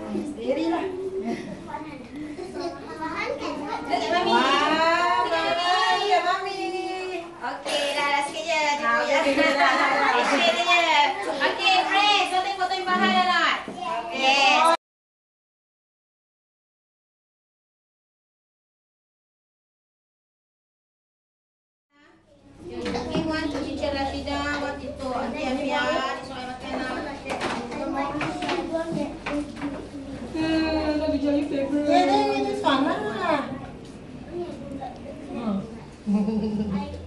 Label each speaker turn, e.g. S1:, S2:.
S1: Sendiri lah.
S2: Mami.
S1: Wah, Mami, ya Mami.
S2: Okey, dah sikit je. Cukup je. Sikit je. Okey, friends. So, tengok foto Farhan dah nak? Okey. Okay, one, two, teacher Rashida. Buat itu. Aunty Afia. Soal makanan.
S1: Let me tell you favorite. Yeah, this one lah.